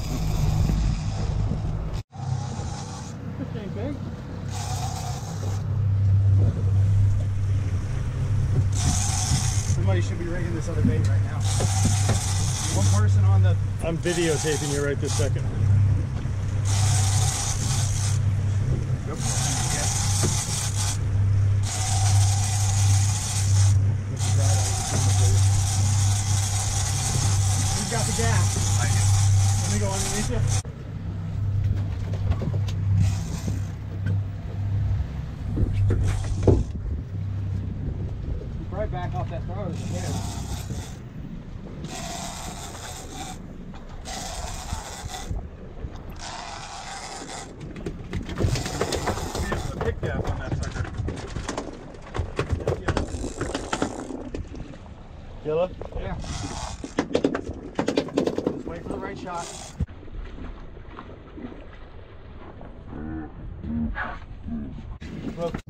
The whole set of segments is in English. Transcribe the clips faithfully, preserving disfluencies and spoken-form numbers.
This ain't big. Somebody should be rigging this other bait right now. One person on the... I'm videotaping you right this second. Yep. Who's got the gas? I do. Let me go underneath you. Right back off that throw as you can. Here's the pick gap on that sucker. Yellow? Yeah. Just wait for the right shot. Broke.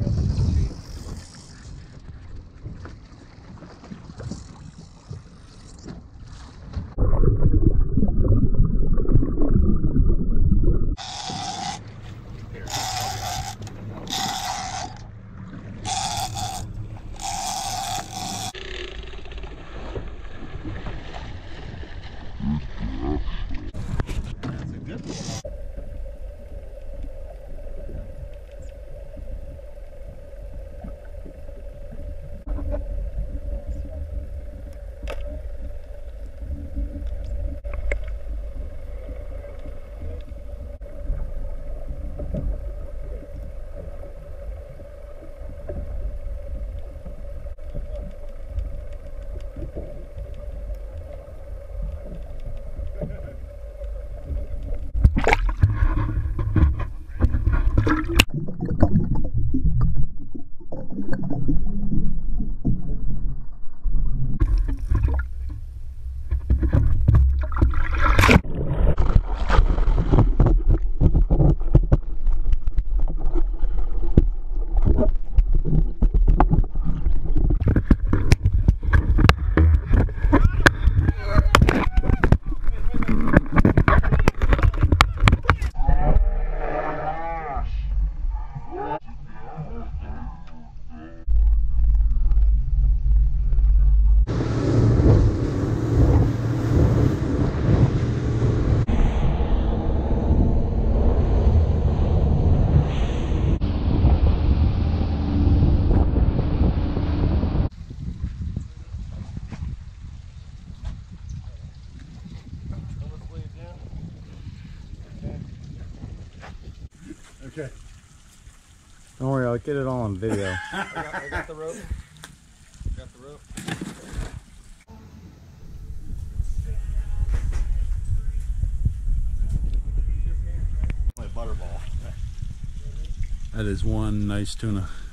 Okay. Don't worry, I'll get it all on video. I, got, I got the rope. Got the rope. My butterball. That is one nice tuna.